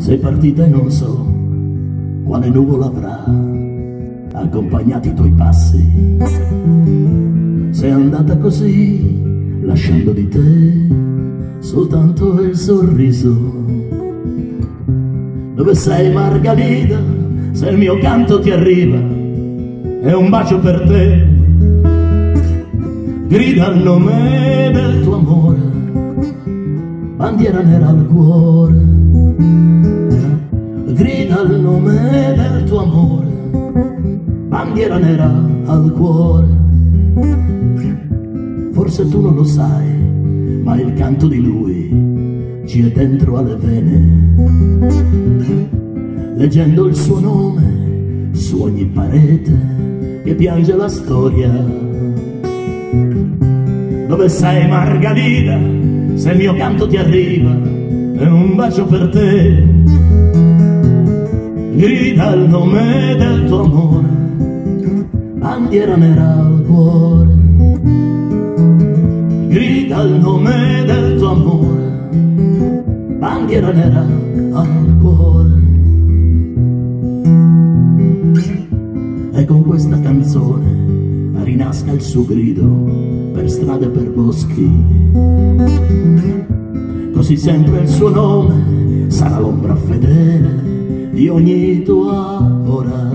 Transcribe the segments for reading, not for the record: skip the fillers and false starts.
Sei partita e non so quale nuvola avrà accompagnato i tuoi passi. Sei andata così, lasciando di te soltanto il sorriso. Dove sei, Margherita? Se il mio canto ti arriva, è un bacio per te. Grida il nome del tuo amore, bandiera nera al cuore. Grida il nome del tuo amore, bandiera nera al cuore. Forse tu non lo sai, ma il canto di lui ci è dentro alle vene. Leggendo il suo nome su ogni parete che piange la storia. Dove sei, Margherita? Se il mio canto ti arriva, è un bacio per te. Grida il nome del tuo amore, bandiera nera al cuore. Grida il nome del tuo amore, bandiera nera al cuore. E con questa canzone rinasca il suo grido per strade e per boschi. Così sempre il suo nome sarà l'ombra fedele di ogni tua ora.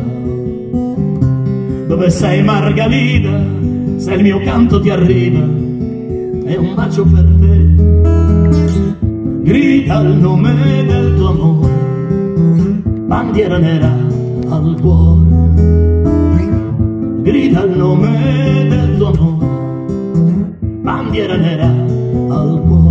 Dove sei, Margherita? Se il mio canto ti arriva, è un bacio per te. Grida il nome del tuo amore, bandiera nera al cuore. Grida il nome del tuo amore, bandiera nera al cuore.